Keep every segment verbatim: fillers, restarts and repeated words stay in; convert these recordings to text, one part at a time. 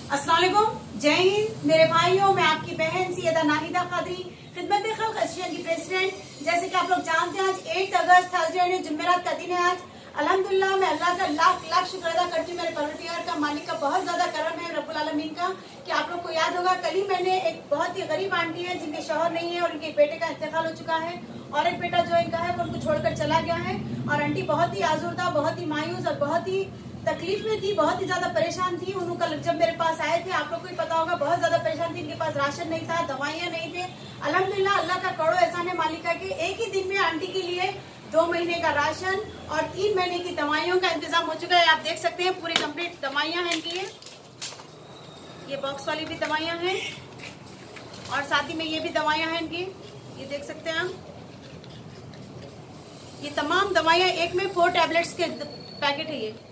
अस्सलाम वालेकुम, जय हिंद मेरे भाइयों। मैं आपकी बहन सैयदा नाहिदा कादरी, खिदमत खल्क एसोसिएशन की प्रेसिडेंट। जैसे कि आप लोग जानते हैं, आज आठ अगस्त थर्सडे जुमेरात का दिन है। आज अल्हम्दुलिल्लाह मैं अल्लाह का लाख लाख शुक्र अदा करती हूँ, मेरे परवरदिगार का, मालिक का बहुत ज्यादा करम है, रब्बुल आलमीन का। कि आप लोग को याद होगा, कल ही मैंने एक बहुत ही गरीब आंटी है जिनके शौहर नहीं है और उनके बेटे का इंतकाल हो चुका है, और एक बेटा जो इनका है वो उनको छोड़कर चला गया है। और आंटी बहुत ही आजुर्दा, बहुत ही मायूस और बहुत ही तकलीफ में थी, बहुत ही ज्यादा परेशान थी। उनको जब मेरे पास आए थे, आप लोग को ही पता होगा, बहुत ज्यादा परेशान थी। इनके पास राशन नहीं था, दवाइयाँ नहीं थे। अल्हम्दुलिल्लाह अल्लाह का करोड़ों एहसान है मालिका के, एक ही दिन में आंटी के लिए दो महीने का राशन और तीन महीने की दवाइयों का इंतजाम हो चुका है। आप देख सकते हैं पूरी कंप्लीट दवाइयाँ हैं इनकी, ये बॉक्स वाली भी दवाइयाँ हैं और साथ ही में ये भी दवाइयाँ हैं इनकी, ये देख सकते हैं आप। ये तमाम दवाइयाँ एक में फोर टैबलेट्स के पैकेट है। ये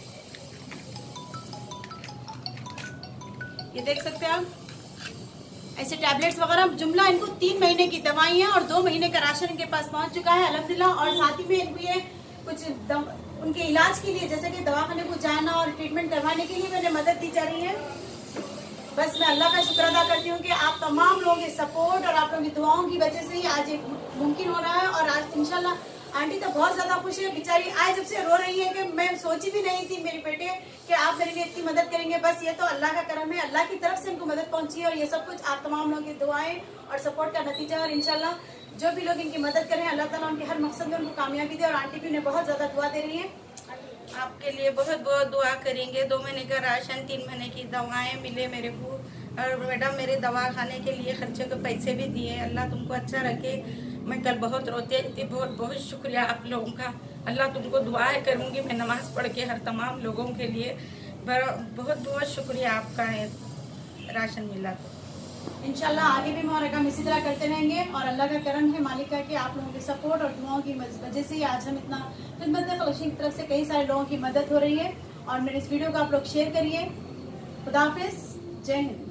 ये देख सकते हैं आप, ऐसे टैबलेट्स वगैरह जुमला इनको तीन महीने की दवाइयाँ और दो महीने का राशन इनके पास पहुंच चुका है अल्हम्दुलिल्लाह। और साथ ही में इनको ये कुछ दम, उनके इलाज के लिए, जैसे कि दवाखाने को जाना और ट्रीटमेंट करवाने के लिए मैंने मदद दी जा रही है। बस मैं अल्लाह का शुक्र अदा करती हूँ कि आप तमाम लोगों के सपोर्ट और आप लोगों की दुआओं की वजह से ही आज एक मुमकिन हो रहा है। और आज इंशाल्लाह आंटी तो बहुत ज्यादा खुश है, बेचारी आज जब से रो रही है कि मैं सोची भी नहीं थी मेरे बेटे कि आप मेरे लिए इतनी मदद करेंगे। बस ये तो अल्लाह का करम है, अल्लाह की तरफ से इनको मदद पहुंची है और ये सब कुछ आप तमाम लोगों की दुआएं और सपोर्ट का नतीजा है। और इंशाल्लाह जो भी लोग इनकी मदद करें, अल्लाह ताला उनके हर मकसद में उनको कामयाबी दे। और आंटी भी उन्हें बहुत ज्यादा दुआ दे रही है। आपके लिए बहुत बहुत दुआ करेंगे, दो महीने का राशन, तीन महीने की दवाएं मिले मेरे को, और मैडम मेरे दवा खाने के लिए खर्चे के पैसे भी दिए। अल्लाह तुमको अच्छा रखे। मैं कल बहुत रोते थी, बहुत बहुत शुक्रिया आप लोगों का। अल्लाह तुमको दुआएं करूंगी मैं नमाज पढ़ के हर तमाम लोगों के लिए। बहुत बहुत शुक्रिया आपका है, राशन मिला तो इंशाल्लाह आगे भी मुबारक इसी तरह करते रहेंगे। और अल्लाह का करम है मालिक का कि आप लोगों के सपोर्ट और दुआओं की वजह से ही आज हम इतना खिदमत खल्क की तरफ से कई सारे लोगों की मदद हो रही है। और मेरे इस वीडियो को आप लोग शेयर करिए। खुदा हाफिज, जय हिंद।